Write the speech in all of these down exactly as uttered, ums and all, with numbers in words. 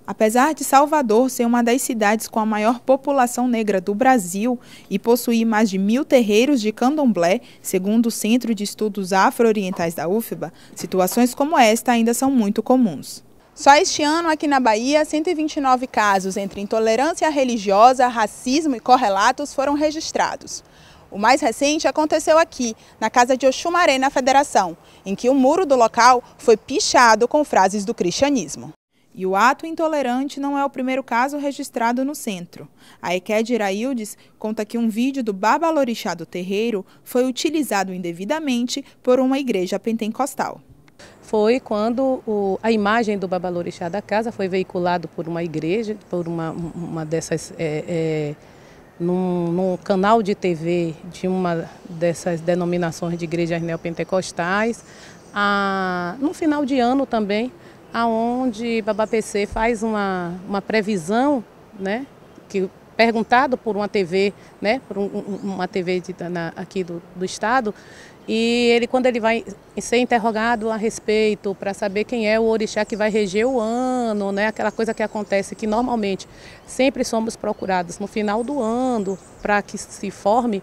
Apesar de Salvador ser uma das cidades com a maior população negra do Brasil e possuir mais de mil terreiros de candomblé, segundo o Centro de Estudos Afro-Orientais da U F B A, situações como esta ainda são muito comuns. Só este ano, aqui na Bahia, cento e vinte e nove casos entre intolerância religiosa, racismo e correlatos foram registrados. O mais recente aconteceu aqui, na casa de Oxumaré, na Federação, em que o muro do local foi pichado com frases do cristianismo. E o ato intolerante não é o primeiro caso registrado no centro. A Eked Iraildes conta que um vídeo do Babalorixá do terreiro foi utilizado indevidamente por uma igreja pentecostal. Foi quando o, a imagem do Babalorixá da casa foi veiculado por uma igreja, por uma, uma dessas, é, é, num, num canal de T V de uma dessas denominações de igrejas neopentecostais, a, no final de ano também, aonde Baba P C faz uma, uma previsão, né, que, perguntado por uma T V, né, por um, uma T V de, na, aqui do, do estado, e ele, quando ele vai ser interrogado a respeito para saber quem é o orixá que vai reger o ano, né, aquela coisa que acontece que normalmente sempre somos procurados no final do ano para que se forme,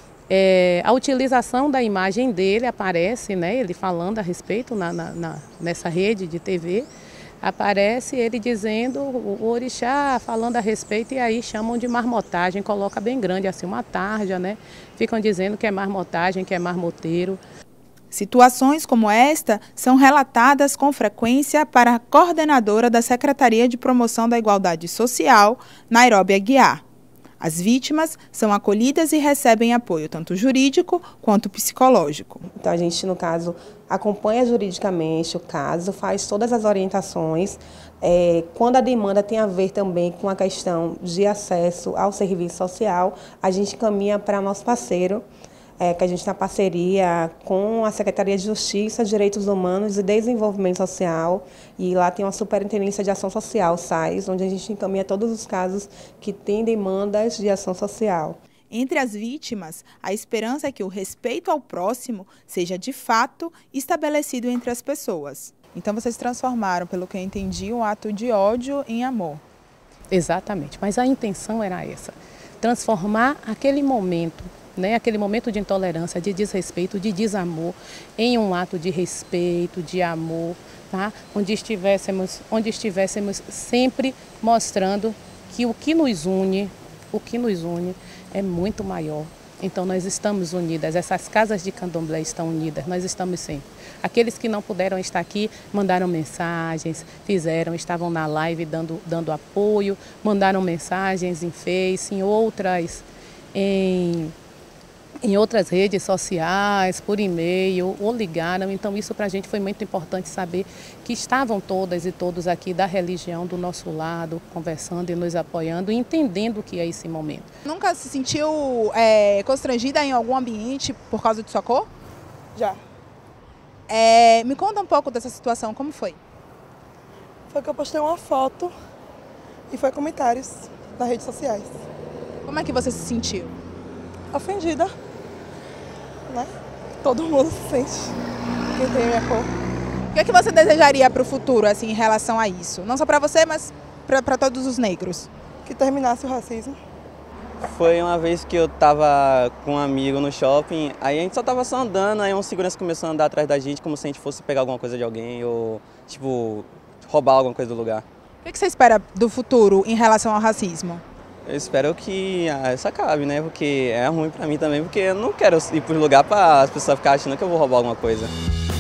É, a utilização da imagem dele aparece, né, ele falando a respeito na, na, na, nessa rede de T V, aparece ele dizendo, o, o orixá falando a respeito, e aí chamam de marmotagem, coloca bem grande assim uma tarja, né, ficam dizendo que é marmotagem, que é marmoteiro. Situações como esta são relatadas com frequência para a coordenadora da Secretaria de Promoção da Igualdade Social, Nairobi Aguiar. As vítimas são acolhidas e recebem apoio tanto jurídico quanto psicológico. Então a gente, no caso, acompanha juridicamente o caso, faz todas as orientações. É, quando a demanda tem a ver também com a questão de acesso ao serviço social, a gente caminha para nosso parceiro, É, que a gente tem parceria com a Secretaria de Justiça, Direitos Humanos e Desenvolvimento Social, e lá tem uma Superintendência de Ação Social, S A I S, onde a gente encaminha todos os casos que têm demandas de ação social. Entre as vítimas, a esperança é que o respeito ao próximo seja de fato estabelecido entre as pessoas. Então vocês transformaram, pelo que eu entendi, um ato de ódio em amor. Exatamente, mas a intenção era essa, transformar aquele momento, né, aquele momento de intolerância, de desrespeito, de desamor, em um ato de respeito, de amor, tá? onde, estivéssemos, onde estivéssemos sempre mostrando que o que nos une, o que nos une é muito maior. Então nós estamos unidas, essas casas de candomblé estão unidas, nós estamos sempre. Aqueles que não puderam estar aqui mandaram mensagens, fizeram, estavam na live dando, dando apoio, mandaram mensagens em Face, em outras, em... em outras redes sociais, por e-mail, ou ligaram. Então isso para a gente foi muito importante saber que estavam todas e todos aqui da religião do nosso lado, conversando e nos apoiando e entendendo o que é esse momento. Nunca se sentiu é, constrangida em algum ambiente por causa de sua cor? Já. É, me conta um pouco dessa situação, como foi? Foi que eu postei uma foto e foi comentários nas redes sociais. Como é que você se sentiu? Ofendida, né? Todo mundo se sente, quem tem a minha cor. O que é que você desejaria para o futuro, assim, em relação a isso? Não só para você, mas para todos os negros. Que terminasse o racismo. Foi uma vez que eu tava com um amigo no shopping, aí a gente só tava só andando, aí um segurança começou a andar atrás da gente como se a gente fosse pegar alguma coisa de alguém ou, tipo, roubar alguma coisa do lugar. O que é que você espera do futuro em relação ao racismo? Eu espero que ah, isso acabe, né? Porque é ruim pra mim também, porque eu não quero ir pro lugar para as pessoas ficarem achando que eu vou roubar alguma coisa.